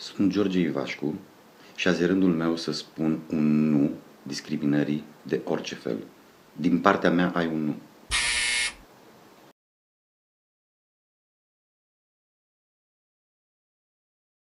Sunt George Ivașcu și azi e rândul meu să spun un nu discriminării de orice fel. Din partea mea ai un nu.